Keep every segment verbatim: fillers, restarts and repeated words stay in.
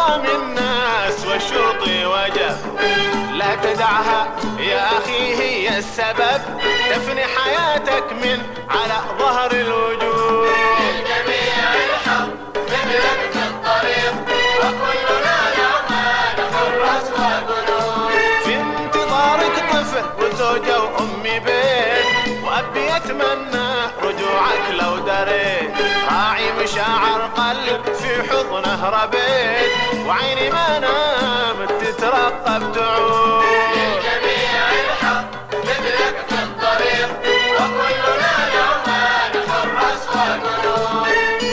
ظلام الناس والشرط وجب. لا تدعها يا أخي هي السبب، تفني حياتك من على ظهر الوجود. للجميع الحق مثلك في الطريق، وكلنا نعمل حراس وجنود. في انتظارك طفل وزوجة وأم بيت، وأبي يتمنى رجوعك لو دريت. راعي مشاعر قلب في حضنه ربيت، وعيني ما نامت تترقب تعود. للجميع الحق مثلك في الطريق، وكلنا نعمل حراس وجنود.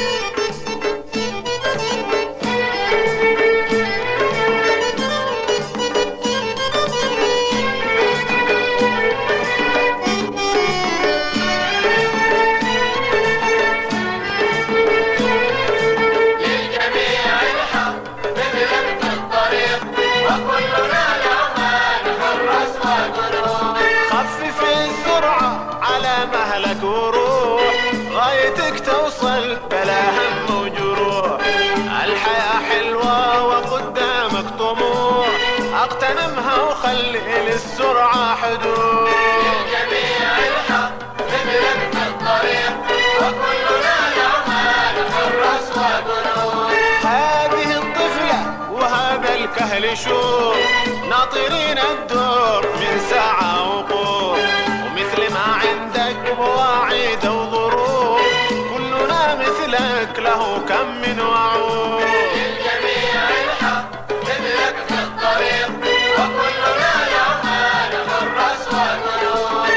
خفف السرعة على مهلك وروح، غايتك توصل بلا هم وجروح. الحياة حلوة وقدامك طموح، اغتنمها وخلي للسرعة حدود. للجميع الحق مثلك في الطريق، وكلنا نعمل حراس وجنود. هذه الطفلة وهذا الكهل شوف، ناطرين الدور من ساعة وقوف. ومثل ما عندك مواعيد وظروف، كلنا مثلك له كم من وعود. للجميع الحق مثلك في الطريق، وكلنا نعمل حراس وجنود.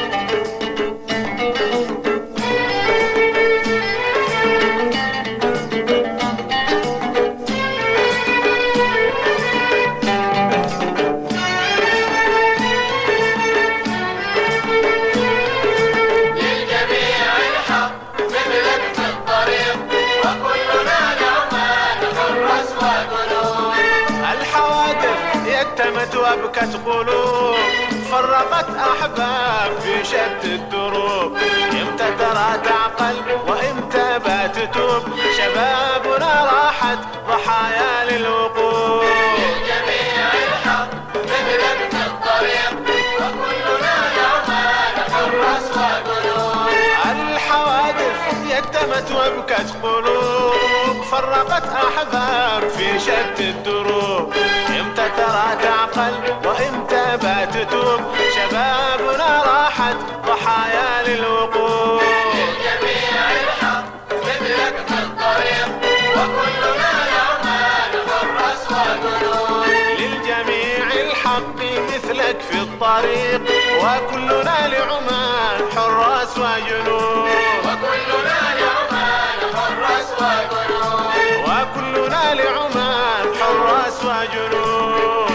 يتمت وابكت قلوب، فرقت أحباب في شتى الدروب. امتى ترى تعقل وامتى بات تتوب، شبابنا راحت ضحايا للوقوف. للجميع الحق مثلك في الطريق، وكلنا نعمل حراس وجنود. الحوادث يتمت وابكت قلوب، فرقت أحباب في شتى الدروب. امتى ترى تعقل وامتى بات تتوب، شبابنا راحت ضحايا للوقوف. للجميع الحق مثلك في الطريق، وكلنا نعمل حراس وجنود. للجميع الحق مثلك في الطريق، وكلنا لعمان حراس وجنود. وكلنا نعمل حراس وجنود. وكلنا لعمان حراس وجنود.